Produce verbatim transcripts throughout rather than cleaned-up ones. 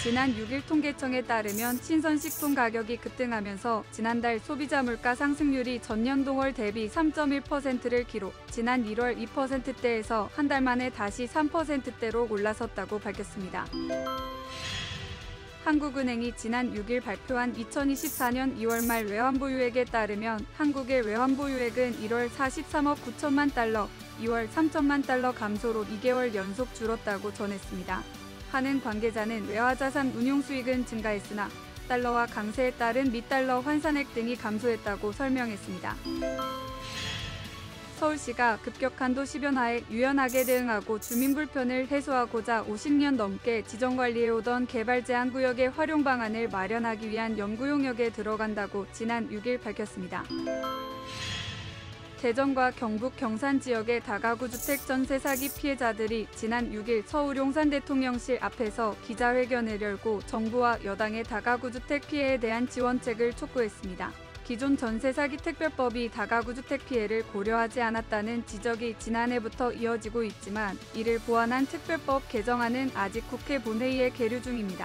지난 육 일 통계청에 따르면 신선식품 가격이 급등하면서 지난달 소비자 물가 상승률이 전년 동월 대비 삼 점 일 퍼센트를 기록, 지난 일월 이 퍼센트대에서 한 달 만에 다시 삼 퍼센트대로 올라섰다고 밝혔습니다. 한국은행이 지난 육 일 발표한 이천이십사 년 이월 말 외환보유액에 따르면 한국의 외환보유액은 일월 사십삼억 구천만 달러, 이월 삼천만 달러 감소로 이 개월 연속 줄었다고 전했습니다. 한은 관계자는 외화자산 운용수익은 증가했으나 달러화 강세에 따른 미달러 환산액 등이 감소했다고 설명했습니다. 서울시가 급격한 도시 변화에 유연하게 대응하고 주민 불편을 해소하고자 오십 년 넘게 지정관리해오던 개발제한구역의 활용 방안을 마련하기 위한 연구용역에 들어간다고 지난 육 일 밝혔습니다. 대전과 경북 경산 지역의 다가구 주택 전세 사기 피해자들이 지난 육 일 서울 용산 대통령실 앞에서 기자회견을 열고 정부와 여당의 다가구 주택 피해에 대한 지원책을 촉구했습니다. 기존 전세 사기 특별법이 다가구 주택 피해를 고려하지 않았다는 지적이 지난해부터 이어지고 있지만 이를 보완한 특별법 개정안은 아직 국회 본회의에 계류 중입니다.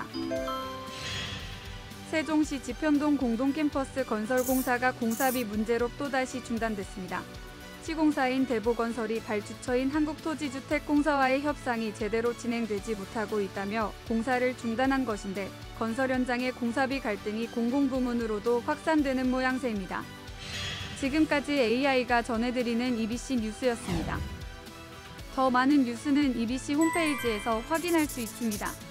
세종시 지편동 공동캠퍼스 건설 공사가 공사비 문제로 또다시 중단됐습니다. 시공사인 대보건설이 발주처인 한국토지주택공사와의 협상이 제대로 진행되지 못하고 있다며 공사를 중단한 것인데 건설 현장의 공사비 갈등이 공공부문으로도 확산되는 모양새입니다. 지금까지 에이아이가 전해드리는 이비씨 뉴스였습니다. 더 많은 뉴스는 이비씨 홈페이지에서 확인할 수 있습니다.